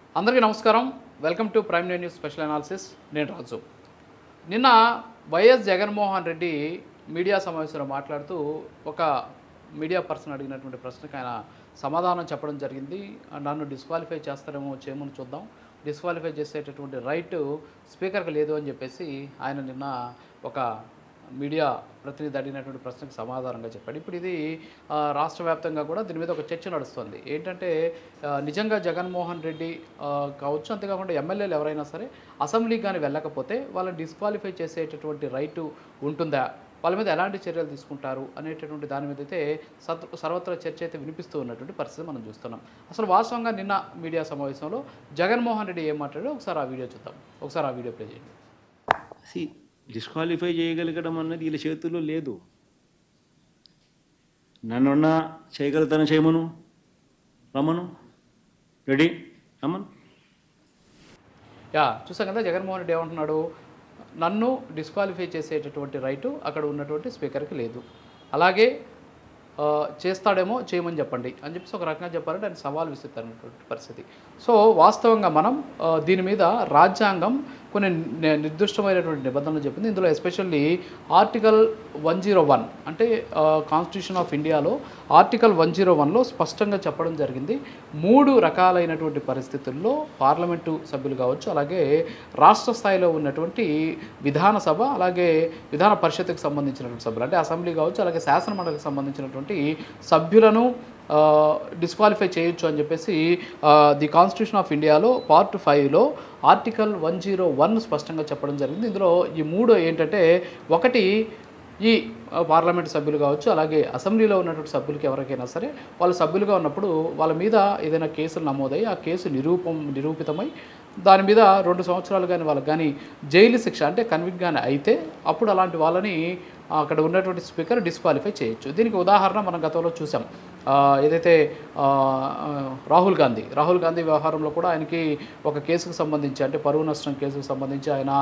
అందరికీ నమస్కారం. Welcome to prime news special analysis. నేను రాజు. నిన్న వైఎస్ జగన్మోహన్ రెడ్డి మీడియా సమావేశంలో మాట్లాడుతూ ఒక మీడియా పర్సన్ అడిగినటువంటి ప్రశ్నకు ఆయన సమాధానం చెప్పడం జరిగింది. నన్ను డిస్క్వాలిఫై చేస్తారేమో చేయమని చూద్దాం, డిస్క్వాలిఫై చేసేటటువంటి రైట్ స్పీకర్కి లేదు అని చెప్పేసి ఆయన నిన్న ఒక మీడియా ప్రతినిధి అడిగినటువంటి ప్రశ్నకు సమాధానంగా చెప్పాడు. ఇప్పుడు ఇది రాష్ట్ర వ్యాప్తంగా కూడా దీని మీద ఒక చర్చ నడుస్తుంది. ఏంటంటే నిజంగా జగన్మోహన్ రెడ్డి కావచ్చు, అంతేకాకుండా ఎమ్మెల్యేలు ఎవరైనా సరే అసెంబ్లీకి కానీ వెళ్ళకపోతే వాళ్ళని డిస్క్వాలిఫై చేసేటటువంటి రైటు ఉంటుందా, వాళ్ళ మీద ఎలాంటి చర్యలు తీసుకుంటారు అనేటటువంటి దాని మీద అయితే సర్వత్రా చర్చ అయితే వినిపిస్తూ ఉన్నటువంటి పరిస్థితి మనం చూస్తున్నాం. అసలు వాస్తవంగా నిన్న మీడియా సమావేశంలో జగన్మోహన్ రెడ్డి ఏం మాట్లాడాడో ఒకసారి ఆ వీడియో చూద్దాం. ఒకసారి ఆ వీడియో ప్లే చేయండి. డిస్క్వాలిఫై చేయగలగడం అన్నది వీళ్ళ చేతుల్లో లేదు. నన్నున్నా చేయగలుగుతాను, చేయమను, రమ్మను, రెడీ రమ్మను. చూసాం కదా జగన్మోహన్ రెడ్డి ఏమంటున్నాడు, నన్ను డిస్క్వాలిఫై చేసేటటువంటి రైటు అక్కడ ఉన్నటువంటి స్పీకర్కి లేదు, అలాగే చేస్తాడేమో చేయమని చెప్పండి అని చెప్పేసి ఒక రకంగా చెప్పారంటే ఆయన సవాల్ విసురుతారన్నటువంటి పరిస్థితి. సో వాస్తవంగా మనం దీని మీద రాజ్యాంగం కొన్ని నిర్దిష్టమైనటువంటి నిబంధనలు చెప్పింది. ఇందులో ఎస్పెషల్లీ ఆర్టికల్ 101 అంటే కాన్స్టిట్యూషన్ ఆఫ్ ఇండియాలో ఆర్టికల్ 101లో స్పష్టంగా చెప్పడం జరిగింది. 3 రకాలైనటువంటి పరిస్థితుల్లో పార్లమెంటు సభ్యులు కావచ్చు, అలాగే రాష్ట్ర స్థాయిలో ఉన్నటువంటి విధానసభ, అలాగే విధాన పరిషత్తుకు సంబంధించినటువంటి సభ్యులు అంటే అసెంబ్లీ కావచ్చు, అలాగే శాసనమండలికి సంబంధించినటువంటి సభ్యులను డిస్క్వాలిఫై చేయొచ్చు అని చెప్పేసి ది కాన్స్టిట్యూషన్ ఆఫ్ ఇండియాలో పార్ట్ 5లో ఆర్టికల్ 101 స్పష్టంగా చెప్పడం జరిగింది. ఇందులో ఈ 3 ఏంటంటే, ఒకటి ఈ పార్లమెంట్ సభ్యులు కావచ్చు, అలాగే అసెంబ్లీలో ఉన్నటువంటి సభ్యులకి ఎవరికైనా సరే వాళ్ళు సభ్యులుగా ఉన్నప్పుడు వాళ్ళ మీద ఏదైనా కేసులు నమోదయ్యి ఆ కేసు నిరూపితమై దాని మీద 2 సంవత్సరాలు కానీ వాళ్ళకి కానీ జైలు శిక్ష అంటే కన్విక్ట్ కానీ అయితే అప్పుడు అలాంటి వాళ్ళని అక్కడ ఉన్నటువంటి స్పీకర్ డిస్క్వాలిఫై చేయొచ్చు. దీనికి ఉదాహరణ మనం గతంలో చూసాం. ఏదైతే రాహుల్ గాంధీ వ్యవహారంలో కూడా ఆయనకి ఒక కేసుకు సంబంధించి అంటే పరువు నష్టం కేసుకు సంబంధించి ఆయన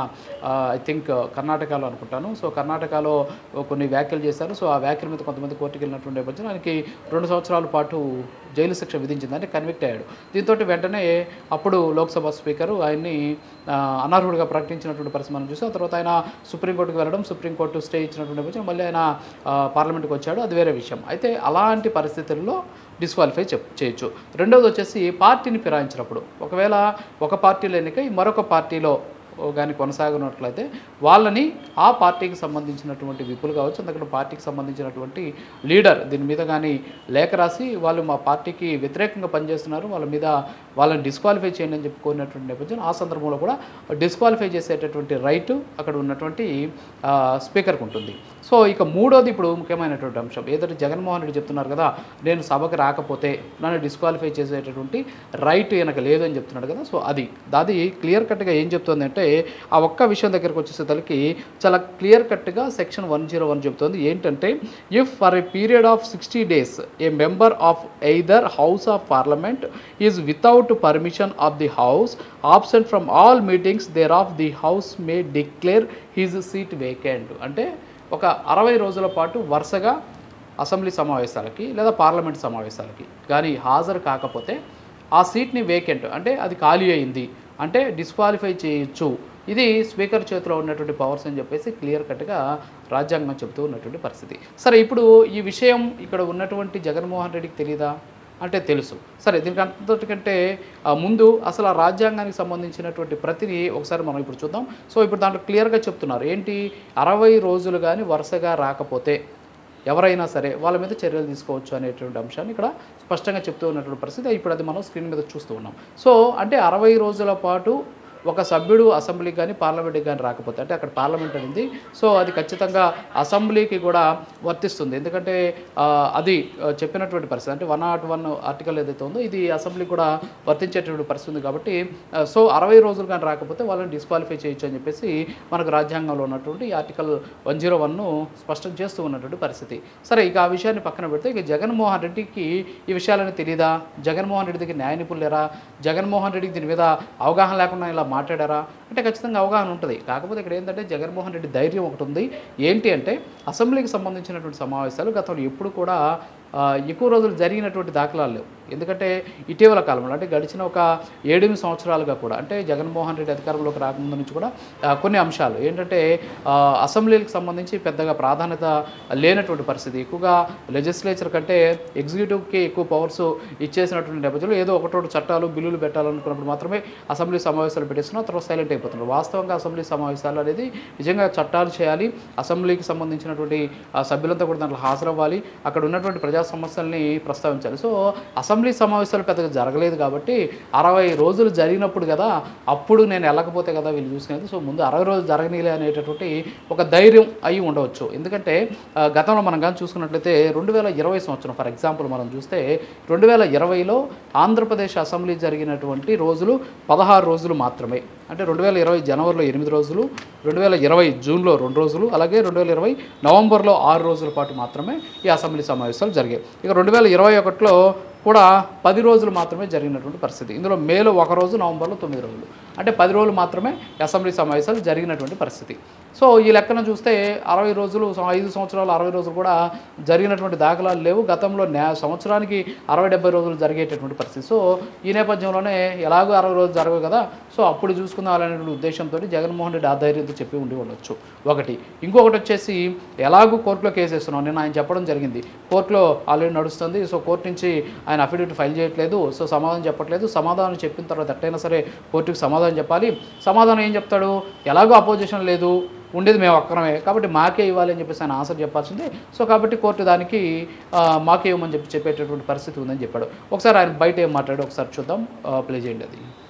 ఐ థింక్ కర్ణాటకలో అనుకుంటాను. సో కర్ణాటకలో కొన్ని వ్యాఖ్యలు చేశారు. సో ఆ వ్యాఖ్యల మీద కొంతమంది కోర్టుకు వెళ్ళినటువంటి నేపథ్యంలో ఆయనకి 2 సంవత్సరాల పాటు జైలు శిక్ష విధించింది, అంటే కన్విక్ట్ అయ్యాడు. దీంతో వెంటనే అప్పుడు లోక్సభ స్పీకరు ఆయన్ని అనర్హుడిగా ప్రకటించినటువంటి పరిస్థితి మనం చూసాం. తర్వాత ఆయన సుప్రీంకోర్టుకు వెళ్ళడం, సుప్రీంకోర్టు స్టే ఇచ్చినటువంటి నేపథ్యం మళ్ళీ ఆయన పార్లమెంట్కి వచ్చాడు, అది వేరే విషయం. అయితే అలాంటి పరిస్థితుల్లో డిస్క్వాలిఫై చేయొచ్చు. రెండవది వచ్చేసి పార్టీని ఫిరాయించినప్పుడు, ఒకవేళ ఒక పార్టీలో ఎన్నికై మరొక పార్టీలో కానీ కొనసాగినట్లయితే వాళ్ళని ఆ పార్టీకి సంబంధించినటువంటి విపులు కావచ్చు, అందుకని పార్టీకి సంబంధించినటువంటి లీడర్ దీని మీద కానీ లేఖ రాసి వాళ్ళు మా పార్టీకి వ్యతిరేకంగా పనిచేస్తున్నారు, వాళ్ళని డిస్క్వాలిఫై చేయండి అని చెప్పి కోరినటువంటి నేపథ్యం ఆ సందర్భంలో కూడా డిస్క్వాలిఫై చేసేటటువంటి రైటు అక్కడ ఉన్నటువంటి స్పీకర్కి ఉంటుంది. సో ఇక మూడోది ఇప్పుడు ముఖ్యమైనటువంటి అంశం, ఏదైతే జగన్మోహన్ రెడ్డి చెప్తున్నారు కదా, నేను సభకు రాకపోతే నన్ను డిస్క్వాలిఫై చేసేటటువంటి రైట్ ఈయనకు లేదు అని చెప్తున్నాడు కదా. సో అది క్లియర్ కట్గా ఏం చెప్తుంది అంటే, ఆ ఒక్క విషయం దగ్గరకు వచ్చేసరికి చాలా క్లియర్ కట్గా సెక్షన్ 101 చెప్తుంది. ఏంటంటే, if for a period of 60 days a member of either house of parliament is without permission of the house absent from all meetings thereof the house may declare his seat vacant. అంటే ఒక 60 రోజుల పాటు వరుసగా assembly సమావేశాలకి లేదా parliament సమావేశాలకి కానీ హాజరు కాకపోతే ఆ సీట్ని వేకెంట్ అంటే అది ఖాళీ అయింది అంటే డిస్క్వాలిఫై చేయొచ్చు. ఇది స్పీకర్ చేతిలో ఉన్నటువంటి పవర్స్ అని చెప్పేసి క్లియర్ కట్గా రాజ్యాంగం చెబుతూ ఉన్నటువంటి పరిస్థితి. సరే, ఇప్పుడు ఈ విషయం ఇక్కడ ఉన్నటువంటి జగన్మోహన్ రెడ్డికి తెలీదా అంటే తెలుసు. సరే, దీనికి అంతటికంటే ముందు అసలు ఆ రాజ్యాంగానికి సంబంధించినటువంటి ప్రతిని ఒకసారి మనం ఇప్పుడు చూద్దాం. సో ఇప్పుడు దాంట్లో క్లియర్గా చెప్తున్నారు ఏంటి, 60 రోజులు కానీ వరుసగా రాకపోతే ఎవరైనా సరే వాళ్ళ మీద చర్యలు తీసుకోవచ్చు అనేటువంటి అంశాన్ని ఇక్కడ స్పష్టంగా చెప్తూ ఉన్నటువంటి పరిస్థితి. ఇప్పుడు అది మనం స్క్రీన్ మీద చూస్తూ ఉన్నాం. సో అంటే 60 రోజుల పాటు ఒక సభ్యుడు అసెంబ్లీకి కానీ పార్లమెంట్కి కానీ రాకపోతే, అంటే అక్కడ పార్లమెంట్ అనేది సో అది ఖచ్చితంగా అసెంబ్లీకి కూడా వర్తిస్తుంది. ఎందుకంటే అది చెప్పినటువంటి పరిస్థితి అంటే 101 ఆర్టికల్ ఏదైతే ఉందో ఇది అసెంబ్లీకి కూడా వర్తించేటటువంటి పరిస్థితి ఉంది. కాబట్టి సో 60 రోజులు కానీ రాకపోతే వాళ్ళని డిస్క్వాలిఫై చేయొచ్చు అని చెప్పేసి మనకు రాజ్యాంగంలో ఉన్నటువంటి ఆర్టికల్ 101ను స్పష్టం చేస్తూ ఉన్నటువంటి పరిస్థితి. సరే, ఇక ఆ విషయాన్ని పక్కన పెడితే ఇక జగన్మోహన్ రెడ్డికి ఈ విషయాలని తెలియదా, జగన్మోహన్ రెడ్డి దగ్గర న్యాయ నిపుణులు లేరా, జగన్మోహన్ రెడ్డికి దీని మీద అవగాహన లేకుండా ఇలా మాట్లాడారా అంటే ఖచ్చితంగా అవగాహన ఉంటుంది. కాకపోతే ఇక్కడ ఏంటంటే జగన్మోహన్ రెడ్డి ధైర్యం ఒకటి ఉంది. ఏంటి అంటే, అసెంబ్లీకి సంబంధించినటువంటి సమావేశాలు గతంలో ఎప్పుడు కూడా ఎక్కువ రోజులు జరిగినటువంటి దాఖలాలు లేవు. ఎందుకంటే ఇటీవల కాలంలో అంటే గడిచిన ఒక 7-8 సంవత్సరాలుగా కూడా అంటే జగన్మోహన్ రెడ్డి అధికారంలోకి రాకముందు నుంచి కూడా కొన్ని అంశాలు ఏంటంటే అసెంబ్లీలకు సంబంధించి పెద్దగా ప్రాధాన్యత లేనటువంటి పరిస్థితి. ఎక్కువగా లెజిస్లేచర్ కంటే ఎగ్జిక్యూటివ్కి ఎక్కువ పవర్స్ ఇచ్చేసినటువంటి నేపథ్యంలో ఏదో ఒకటోటి చట్టాలు బిల్లులు పెట్టాలనుకున్నప్పుడు మాత్రమే అసెంబ్లీ సమావేశాలు పెట్టేస్తున్నా తర్వాత సైలెంట్ అయిపోతున్నారు. వాస్తవంగా అసెంబ్లీ సమావేశాలు అనేది నిజంగా చట్టాలు చేయాలి, అసెంబ్లీకి సంబంధించినటువంటి సభ్యులంతా కూడా దాంట్లో హాజరవ్వాలి, అక్కడ ఉన్నటువంటి ప్రజా సమస్యల్ని ప్రస్తావించాలి. సో అసెంబ్లీ సమావేశాలు పెద్దగా జరగలేదు కాబట్టి 60 రోజులు జరిగినప్పుడు కదా అప్పుడు నేను వెళ్ళకపోతే కదా వీళ్ళు చూసుకునేది. సో ముందు 60 రోజులు జరగనీలే అనేటటువంటి ఒక ధైర్యం అయి ఉండవచ్చు. ఎందుకంటే గతంలో మనం కానీ చూసుకున్నట్లయితే 2020 సంవత్సరం ఫర్ ఎగ్జాంపుల్ మనం చూస్తే 2020లో ఆంధ్రప్రదేశ్ అసెంబ్లీ జరిగినటువంటి రోజులు 16 రోజులు మాత్రమే. అంటే 2020 జనవరిలో 8 రోజులు, 2020 జూన్లో 2 రోజులు, అలాగే 2020 నవంబర్లో 6 రోజుల పాటు మాత్రమే ఈ అసెంబ్లీ సమావేశాలు జరిగాయి. ఇక 2021లో కూడా 10 రోజులు మాత్రమే జరిగినటువంటి పరిస్థితి. ఇందులో మేలో 1 రోజు, నవంబర్లో 9 రోజులు, అంటే 10 రోజులు మాత్రమే అసెంబ్లీ సమావేశాలు జరిగినటువంటి పరిస్థితి. సో ఈ లెక్కన చూస్తే 60 రోజులు 5 సంవత్సరాలు 60 రోజులు కూడా జరిగినటువంటి దాఖలాలు లేవు. గతంలో సంవత్సరానికి 60-70 రోజులు జరిగేటటువంటి పరిస్థితి. సో ఈ నేపథ్యంలోనే ఎలాగో 60 రోజులు జరగవు కదా, సో అప్పుడు చూసుకుందామనేటువంటి ఉద్దేశంతో జగన్మోహన్ రెడ్డి ఆధైర్యంతో చెప్పి ఉండి ఉండొచ్చు ఒకటి. ఇంకొకటి వచ్చేసి ఎలాగూ కోర్టులో కేసు వేస్తున్నాం నేను ఆయన చెప్పడం జరిగింది. కోర్టులో ఆల్రెడీ నడుస్తుంది. సో కోర్టు నుంచి ఆయన అఫిడవిట్ ఫైల్ చేయట్లేదు, సో సమాధానం చెప్పట్లేదు. సమాధానం చెప్పిన తర్వాత ఎట్టయినా సరే కోర్టుకి సమాధానం చెప్పాలి. సమాధానం ఏం చెప్తాడు, ఎలాగో అపోజిషన్ లేదు, ఉండేది మేము ఒక్కరమే కాబట్టి మాకే ఇవ్వాలి అని చెప్పేసి ఆయన ఆన్సర్ చెప్పాల్సింది. సో కాబట్టి కోర్టు దానికి మాకే ఇవ్వమని చెప్పేటటువంటి పరిస్థితి ఉందని చెప్పాడు. ఒకసారి ఆయన బయట ఏం మాట్లాడాడు ఒకసారి చూద్దాం, ప్లే చేయండి.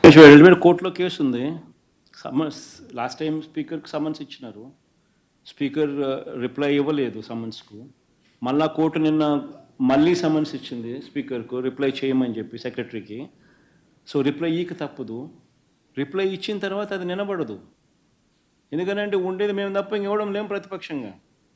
అది కోర్టులో కేసు ఉంది. సమన్స్ లాస్ట్ టైం స్పీకర్కి సమన్స్ ఇచ్చినారు, స్పీకర్ రిప్లై ఇవ్వలేదు సమన్స్కు. మళ్ళా కోర్టు నిన్న మళ్ళీ సమన్స్ ఇచ్చింది స్పీకర్కు రిప్లై చేయమని చెప్పి సెక్రటరీకి. సో రిప్లై ఈక తప్పదు. రిప్లై ఇచ్చిన తర్వాత అది నిలబడదు. ఎందుకంటే ఉండేది మేము తప్ప ఇంకెవడం లేం ప్రతిపక్షంగా.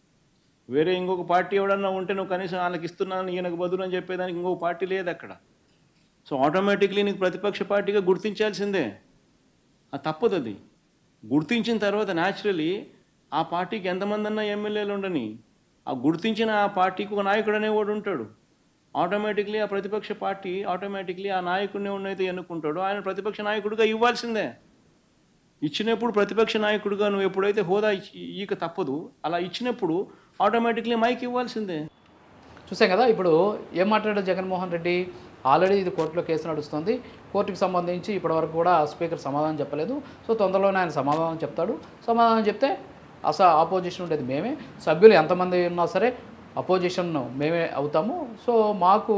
వేరే ఇంకొక పార్టీ ఎవడన్నా ఉంటే నువ్వు కనీసం వాళ్ళకి ఇస్తున్నాను ఈయనకు బదులు అని చెప్పేదానికి ఇంకొక పార్టీ లేదు అక్కడ. సో ఆటోమేటిక్లీ నీకు ప్రతిపక్ష పార్టీగా గుర్తించాల్సిందే. అది తప్పదు. అది గుర్తించిన తర్వాత న్యాచురలీ ఆ పార్టీకి ఎంతమంది అన్నా ఎమ్మెల్యేలు ఉండని ఆ గుర్తించిన ఆ పార్టీకి ఒక నాయకుడు అనేవాడు ఉంటాడు. ఆటోమేటిక్లీ ఆ ప్రతిపక్ష పార్టీ ఆటోమేటిక్లీ ఆ నాయకుడిని ఉన్నైతే ఎన్నుకుంటాడు, ఆయన ప్రతిపక్ష నాయకుడిగా ఇవ్వాల్సిందే. ఇచ్చినప్పుడు ప్రతిపక్ష నాయకుడిగా నువ్వు ఎప్పుడైతే హోదా ఈక తప్పదు, అలా ఇచ్చినప్పుడు ఆటోమేటిక్లీ మైక్ ఇవ్వాల్సిందే. చూసాం కదా ఇప్పుడు ఏం మాట్లాడాడు జగన్మోహన్ రెడ్డి. ఆల్రెడీ ఇది కోర్టులో కేసు నడుస్తుంది. కోర్టుకి సంబంధించి ఇప్పటివరకు కూడా స్పీకర్ సమాధానం చెప్పలేదు. సో తొందరలోనే ఆయన సమాధానం చెప్తాడు. సమాధానం చెప్తే ఆపోజిషన్ ఉండేది మేమే, సభ్యులు ఎంతమంది ఉన్నా సరే అపోజిషన్ మేమే అవుతాము. సో మాకు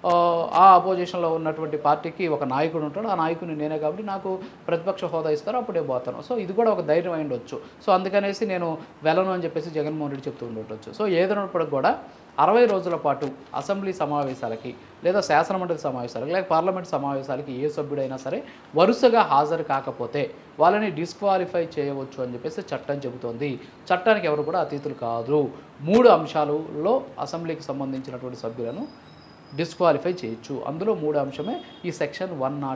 ఆ అపోజిషన్లో ఉన్నటువంటి పార్టీకి ఒక నాయకుడు ఉంటాడు, ఆ నాయకుడిని నేనే కాబట్టి నాకు ప్రతిపక్ష హోదా ఇస్తారు, అప్పుడే పోతాను. సో ఇది కూడా ఒక ధైర్యం అయి ఉండొచ్చు. సో అందుకనేసి నేను వెళ్ళను అని చెప్పేసి జగన్మోహన్ రెడ్డి చెప్తూ ఉండొచ్చు. సో ఏదైనప్పటికి కూడా 60 రోజుల పాటు అసెంబ్లీ సమావేశాలకి లేదా శాసనమండలి సమావేశాలకి లేక పార్లమెంట్ సమావేశాలకి ఏ సభ్యుడైనా సరే వరుసగా హాజరు కాకపోతే వాళ్ళని డిస్క్వాలిఫై చేయవచ్చు అని చెప్పేసి చట్టం చెబుతోంది. చట్టానికి ఎవరు కూడా అతీతులు కాదు. 3 అంశాలలో అసెంబ్లీకి సంబంధించినటువంటి సభ్యులను డిస్క్వాలిఫై చేయొచ్చు. అందులో 3 అంశమే ఈ సెక్షన్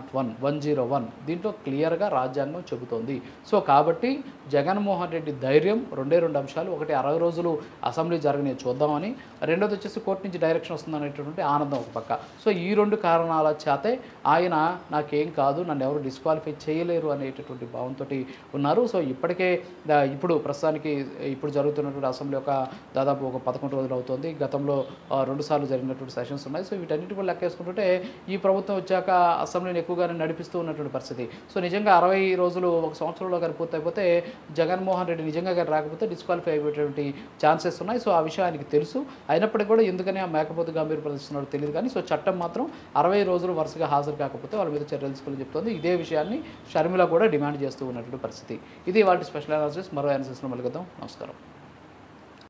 101 దీంట్లో క్లియర్గా రాజ్యాంగం చెబుతోంది. సో కాబట్టి జగన్మోహన్ రెడ్డి ధైర్యం 2 అంశాలు. ఒకటి 60 రోజులు అసెంబ్లీ జరగని చూద్దామని, రెండోది వచ్చేసి కోర్టు నుంచి డైరెక్షన్ వస్తుందనేటటువంటి ఆనందం ఒక పక్క. సో ఈ 2 కారణాల చేతే ఆయన నాకేం కాదు, నన్ను ఎవరు డిస్క్వాలిఫై చేయలేరు అనేటటువంటి భావంతో ఉన్నారు. సో ఇప్పటికే ఇప్పుడు ప్రస్తుతానికి ఇప్పుడు జరుగుతున్నటువంటి అసెంబ్లీ దాదాపు ఒక 11 రోజులు అవుతుంది. గతంలో 2 సార్లు జరిగినటువంటి సెషన్స్ ఉన్నాయి. సో వీటన్నిటి కూడా లెక్కేసుకుంటుంటే ఈ ప్రభుత్వం వచ్చాక అసెంబ్లీని ఎక్కువగానే నడిపిస్తూ ఉన్నటువంటి పరిస్థితి. సో నిజంగా 60 రోజులు ఒక సంవత్సరంలో కానీ పూర్తయిపోతే జగన్మోహన్ రెడ్డి నిజంగా కానీ రాకపోతే డిస్క్వాలిఫై అయిపోయేటువంటి ఛాన్సెస్ ఉన్నాయి. సో ఆ విషయం ఆయనకి తెలుసు. అయినప్పటికీ కూడా ఎందుకని ఆ మేకపోతే గంభీర ప్రదర్శిస్తున్నాడో తెలియదు కానీ సో చట్టం మాత్రం 60 రోజులు వరుసగా హాజరు కాకపోతే వాళ్ళ మీద చర్యలు తీసుకోవాలని చెప్తోంది. ఇదే విషయాన్ని షర్మిల కూడా డిమాండ్ చేస్తూ ఉన్నటువంటి పరిస్థితి. ఇది వాటి స్పెషల్ అనాలిసిస్. మరో అనాలిసిస్లో మళ్ళీ కలుద్దాం. నమస్కారం.